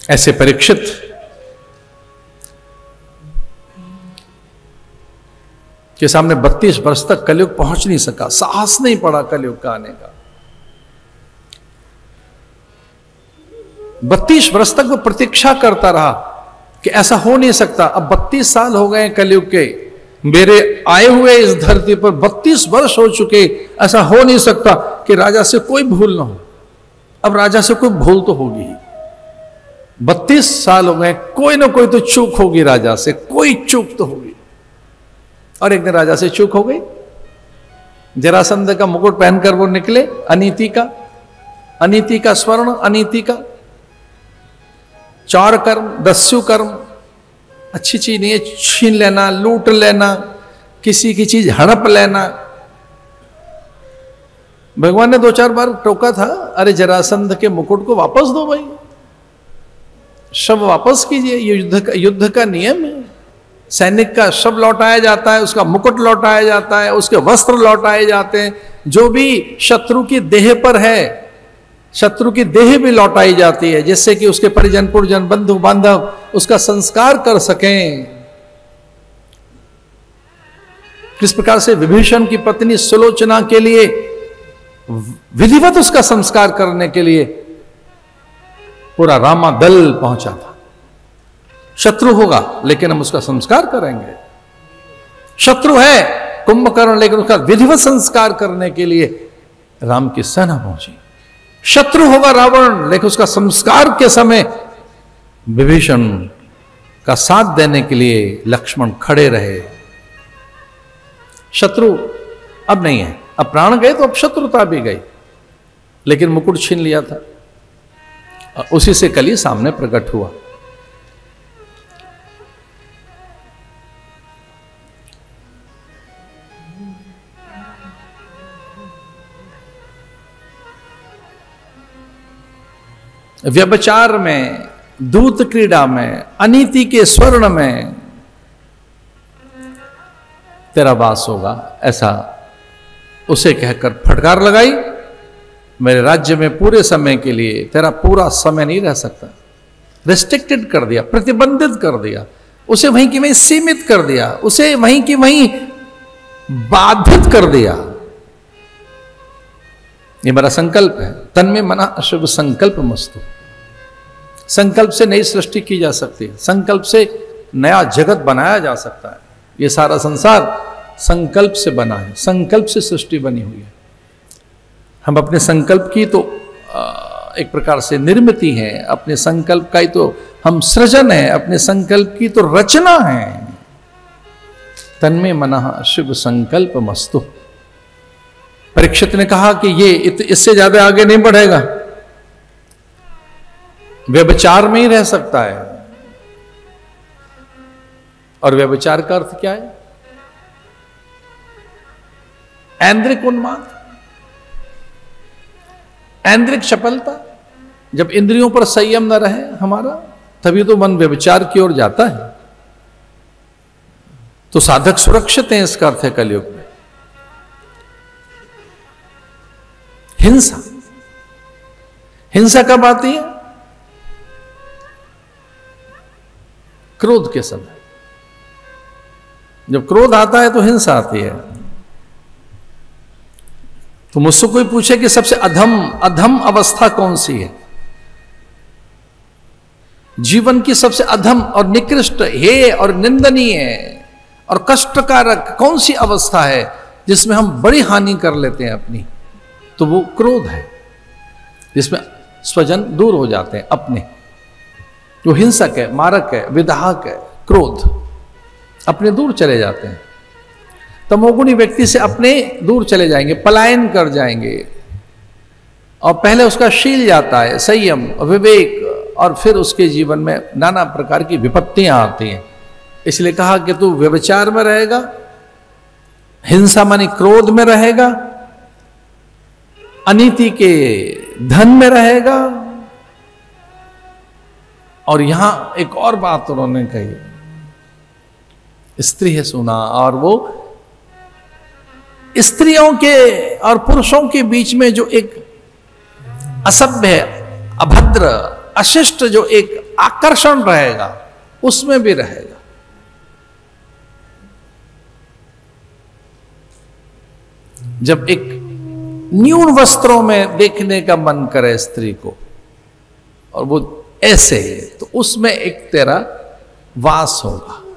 ऐसे परीक्षित के सामने 32 वर्ष तक कलयुग पहुंच नहीं सका, साहस नहीं पड़ा कलयुग का आने का। 32 वर्ष तक वो प्रतीक्षा करता रहा कि ऐसा हो नहीं सकता। अब 32 साल हो गए कलयुग के, मेरे आए हुए इस धरती पर 32 वर्ष हो चुके, ऐसा हो नहीं सकता कि राजा से कोई भूल ना हो। अब राजा से कोई भूल तो होगी ही। 32 साल हो गए, कोई ना कोई तो चूक होगी, राजा से कोई चूक तो होगी। और एक दिन राजा से चूक हो गई। जरासंध का मुकुट पहनकर वो निकले, अनीति का स्वर्ण, अनीति का 4 कर्म, दस्यु कर्म, अच्छी चीज नहीं है, छीन लेना, लूट लेना, किसी की चीज हड़प लेना। भगवान ने 2-4 बार टोका था, अरे जरासंध के मुकुट को वापस दो भाई, शव वापस कीजिए, युद्ध का नियम है। सैनिक का शव लौटाया जाता है, उसका मुकुट लौटाया जाता है, उसके वस्त्र लौटाए जाते हैं, जो भी शत्रु की देह पर है, शत्रु की देह भी लौटाई जाती है, जिससे कि उसके परिजन पुरजन बंधु बांधव उसका संस्कार कर सकें। किस प्रकार से विभीषण की पत्नी सुलोचना के लिए विधिवत उसका संस्कार करने के लिए पूरा रामा दल पहुंचा था। शत्रु होगा लेकिन हम उसका संस्कार करेंगे। शत्रु है कुंभकर्ण, लेकिन उसका विधिवत संस्कार करने के लिए राम की सेना पहुंची। शत्रु होगा रावण, लेकिन उसका संस्कार के समय विभीषण का साथ देने के लिए लक्ष्मण खड़े रहे। शत्रु अब नहीं है, अब प्राण गए तो अब शत्रुता भी गई, लेकिन मुकुट छीन लिया था। उसी से कली सामने प्रकट हुआ। व्यभिचार में, दूत क्रीड़ा में, अनीति के स्वर्ण में तेरा वास होगा, ऐसा उसे कहकर फटकार लगाई। मेरे राज्य में पूरे समय के लिए तेरा पूरा समय नहीं रह सकता। रिस्ट्रिक्टेड कर दिया, प्रतिबंधित कर दिया, उसे वहीं की वहीं सीमित कर दिया, उसे वहीं की वहीं बाधित कर दिया। ये मेरा संकल्प है। तन्मे मना अशुभ संकल्प मस्तु। संकल्प से नई सृष्टि की जा सकती है, संकल्प से नया जगत बनाया जा सकता है। ये सारा संसार संकल्प से बना है, संकल्प से सृष्टि बनी हुई है। हम अपने संकल्प की तो एक प्रकार से निर्मिति है, अपने संकल्प का ही तो हम सृजन है, अपने संकल्प की तो रचना है। तन्मे मनः शुभ संकल्प मस्तु। परीक्षित ने कहा कि ये इससे ज्यादा आगे नहीं बढ़ेगा, व्यभिचार में ही रह सकता है। और व्यभिचार का अर्थ क्या है? ऐन्द्रिक उन्माद, ऐन्द्रिक चपलता। जब इंद्रियों पर संयम न रहे हमारा, तभी तो मन व्यभिचार की ओर जाता है। तो साधक सुरक्षित हैं, इसका अर्थ है कलयुग में। हिंसा, हिंसा कब आती है? क्रोध के समय। जब क्रोध आता है तो हिंसा आती है। तो मुझसे कोई पूछे कि सबसे अधम अवस्था कौन सी है, जीवन की सबसे अधम और निकृष्ट, हेय और निंदनीय और कष्टकारक कौन सी अवस्था है जिसमें हम बड़ी हानि कर लेते हैं अपनी, तो वो क्रोध है, जिसमें स्वजन दूर हो जाते हैं अपने। जो हिंसक है, मारक है, विधायक है, क्रोध, अपने दूर चले जाते हैं। तमोगुणी व्यक्ति से अपने दूर चले जाएंगे, पलायन कर जाएंगे, और पहले उसका शील जाता है, संयम, विवेक, और फिर उसके जीवन में नाना प्रकार की विपत्तियां आती हैं। इसलिए कहा कि तू व्यभिचार में रहेगा, हिंसा मानी क्रोध में रहेगा, अनीति के धन में रहेगा। और यहां एक और बात उन्होंने कही, स्त्री है सुना, और वो स्त्रियों के और पुरुषों के बीच में जो एक असभ्य, अभद्र, अशिष्ट जो एक आकर्षण रहेगा उसमें भी रहेगा। जब एक न्यून वस्त्रों में देखने का मन करे स्त्री को और वो ऐसे है, तो उसमें एक तेरा वास होगा।